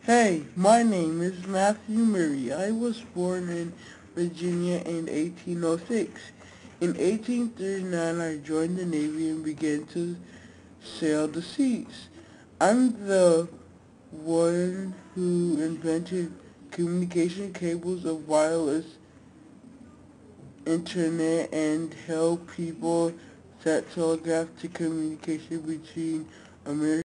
Hey, my name is Matthew Maury. I was born in Virginia in 1806. In 1839, I joined the Navy and began to sail the seas. I'm the one who invented communication cables of wireless internet and helped people set telegraph to communication between America